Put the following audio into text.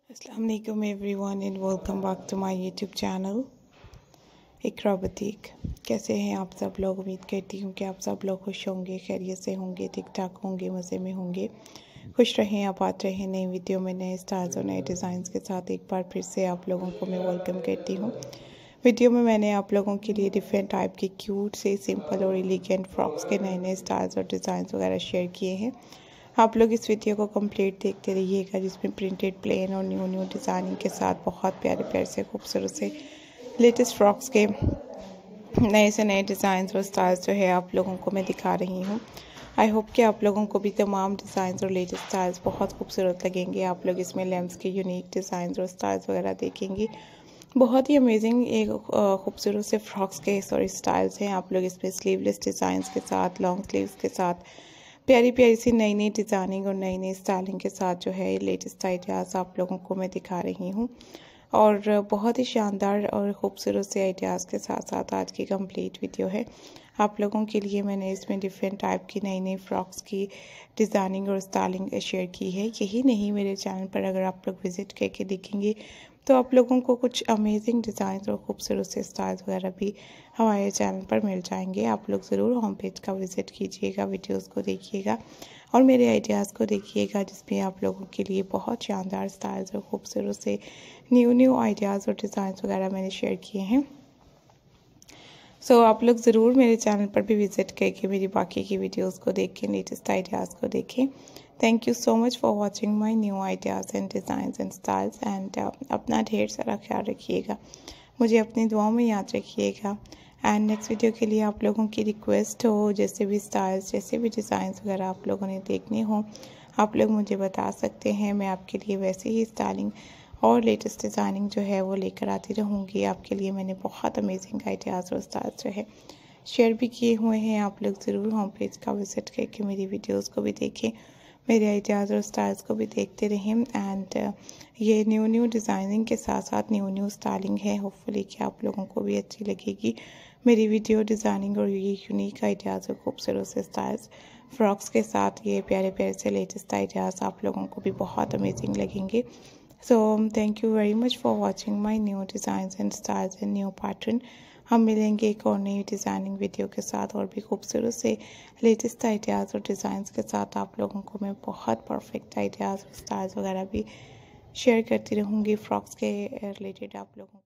अस्सलाम वालेकुम everyone and welcome back to my YouTube channel Iqra boutique. कैसे हैं आप सब लोग? उम्मीद करती हूँ कि आप सब लोग खुश होंगे, खैरियत से होंगे, ठीक ठाक होंगे, मज़े में होंगे। खुश रहें, आबाद रहें। नई वीडियो में नए स्टाइल्स और नए डिज़ाइंस के साथ एक बार फिर से आप लोगों को मैं वेलकम करती हूँ। वीडियो में मैंने आप लोगों के लिए डिफरेंट टाइप के क्यूट से सिंपल और एलिगेंट फ्रॉक्स के नए नए स्टाइल्स और डिज़ाइंस वगैरह शेयर किए हैं। आप लोग इस वीडियो को कंप्लीट देखते रहिएगा, जिसमें प्रिंटेड प्लेन और न्यू न्यू डिज़ाइनिंग के साथ बहुत प्यारे प्यारे से खूबसूरत से लेटेस्ट फ्रॉक्स के नए से नए डिज़ाइंस और स्टाइल्स जो है आप लोगों को मैं दिखा रही हूँ। आई होप कि आप लोगों को भी तमाम डिज़ाइंस और लेटेस्ट स्टाइल्स बहुत खूबसूरत लगेंगे। आप लोग इसमें लेम्स के यूनिक डिज़ाइंस और स्टाइल्स वगैरह देखेंगे। बहुत ही अमेजिंग एक खूबसूरत से फ्रॉक्स के स्टाइल्स हैं। आप लोग इसमें स्लीवलेस डिज़ाइंस के साथ, लॉन्ग स्लीव्स के साथ, प्यारी प्यारी सी नई नई डिज़ाइनिंग और नई नई स्टाइलिंग के साथ जो है लेटेस्ट आइडियाज़ आप लोगों को मैं दिखा रही हूँ। और बहुत ही शानदार और ख़ूबसूरत से आइडियाज़ के साथ साथ आज की कंप्लीट वीडियो है। आप लोगों के लिए मैंने इसमें डिफरेंट टाइप की नई नई फ्रॉक्स की डिज़ाइनिंग और स्टाइलिंग शेयर की है। यही नहीं, मेरे चैनल पर अगर आप लोग विज़िट करके देखेंगे तो आप लोगों को कुछ अमेजिंग डिज़ाइन और ख़ूबसूरत से स्टाइल्स वगैरह भी हमारे चैनल पर मिल जाएंगे। आप लोग ज़रूर होम पेज का विज़िट कीजिएगा, वीडियोस को देखिएगा और मेरे आइडियाज़ को देखिएगा, जिसमें आप लोगों के लिए बहुत शानदार स्टाइल्स और ख़ूबसूरत से न्यू आइडियाज़ और डिज़ाइंस वगैरह मैंने शेयर किए हैं। आप लोग ज़रूर मेरे चैनल पर भी विज़िट करके मेरी बाकी की वीडियोस को देखें, लेटेस्ट आइडियाज़ को देखें। Thank you so much for watching my new ideas and designs and styles and अपना ढेर सारा ख्याल रखिएगा, मुझे अपनी दुआओं में याद रखिएगा। एंड नेक्स्ट वीडियो के लिए आप लोगों की रिक्वेस्ट हो, जैसे भी स्टाइल्स, जैसे भी डिज़ाइंस वगैरह आप लोगों ने देखने हो, आप लोग मुझे बता सकते हैं। मैं आपके लिए वैसे ही स्टाइलिंग और लेटेस्ट डिज़ाइनिंग जो है वो लेकर आती रहूँगी। आपके लिए मैंने बहुत अमेजिंग आइडियाज़ और स्टाइल्स जो है शेयर भी किए हुए हैं। आप लोग ज़रूर होम पेज का विज़िट करके मेरी वीडियोस को भी देखें, मेरे आइडियाज़ और स्टाइल्स को भी देखते रहें। एंड ये न्यू डिज़ाइनिंग के साथ साथ न्यू स्टाइलिंग है। होपफुली कि आप लोगों को भी अच्छी लगेगी मेरी वीडियो डिज़ाइनिंग और ये यूनिक आइडियाज़ और खूबसूरत से स्टाइल्स फ्रॉक्स के साथ। ये प्यारे प्यारे से लेटेस्ट आइडियाज़ आप लोगों को भी बहुत अमेजिंग लगेंगे। Thank you very much for watching my new designs and styles and new pattern. हम मिलेंगे एक और नई डिज़ाइनिंग वीडियो के साथ और भी खूबसूरत से लेटेस्ट आइडियाज़ और डिज़ाइंस के साथ। आप लोगों को मैं बहुत परफेक्ट आइडियाज़ और स्टाइल्स वगैरह भी शेयर करती रहूँगी फ्रॉक्स के रिलेटेड आप लोगों को।